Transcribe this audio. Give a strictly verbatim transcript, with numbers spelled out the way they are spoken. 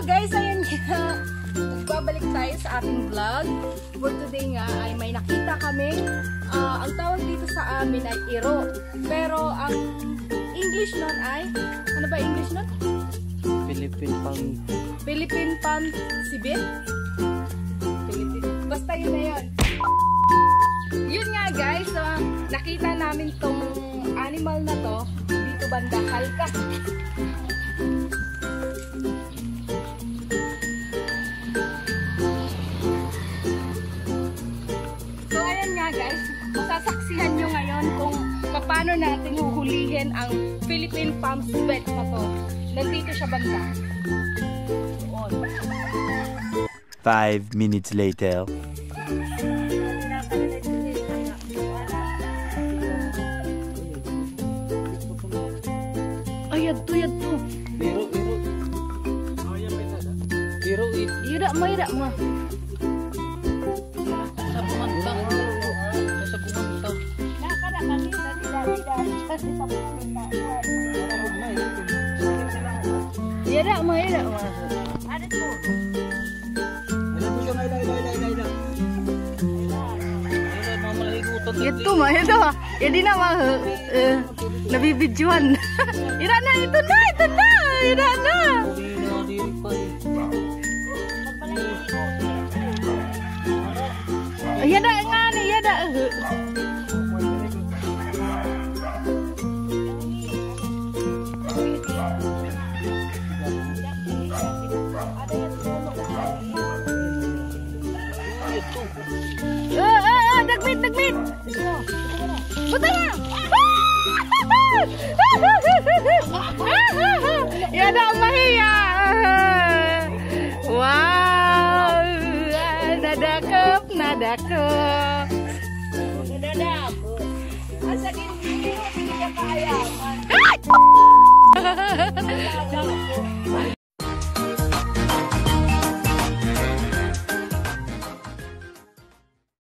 guys, ayun nga. Babalik tayo sa ating vlog. For today nga ay may nakita kami. Uh, ang tawag dito sa amin ay iro. Pero ang English nun ay, ano ba English nun? Philippine Pan. Philippine Pan Sibit? Basta yun na yun. Yun nga guys, uh, nakita namin tong animal na to dito banda halka. So ayan nga guys, masasaksihan nyo ngayon kung paano natin huhulihin ang Philippine Palm Sibit na to. Nandito siya banda. Five minutes later. Ay, yadto, yadto. Iro, iro. Iro, iro. Ira mo, ira mo. Sabungan ka. Sabungan ka. Nakara kami, dali, dali, dali. Kasi papunta. Ira mo, ira mo. Ano to? Ito mah, ito. Hindi na mah, uh, nabibidjuan. Ira na, ito na, ito na. Ira na. Iya dah nga ni, iya dah. Eh, eh, eh, dagmit, dagmit. Betul ya? Ya dah mahia. Wow, nadakep, nadakep. Nadakep. Asa gini, hindi ka kaya.